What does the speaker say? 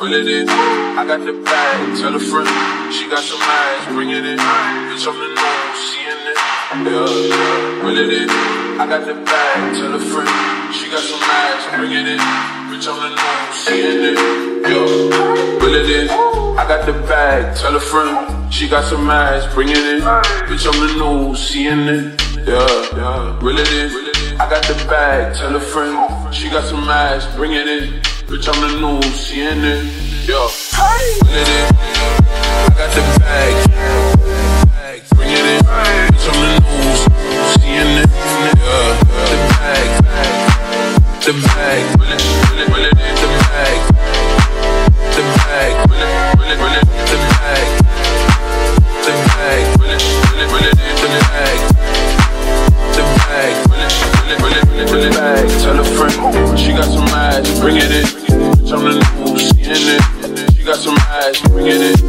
Will it in? I got the bag, tell a friend. She got some eyes, bring it in. Bitch, I'm the new, seeing it. Yeah. Will it in? I got the bag, tell a friend. She got some eyes, bring it in. Bitch, I'm the new, seeing it. Yeah. Will it in? I got the bag, tell a friend. She got some eyes, bring it in. Bitch, I'm the new, seeing it. Yeah. Will it in? I got the bag, tell a friend. She got some eyes, bring it in. Bitch, I'm the new, seeing it. Yo, will it in? I got the bag, bring it in. Bitch, I'm the new, seeing it. Yeah, the bag, the bag. Will it in? The bag, the bag. Will it, the bag, the bag. Will it in? The bag, the bag. Will it bag? Tell a friend, she got some eyes, bring it in. Bitch, I'm the new, seeing it. She got some eyes, bring it in.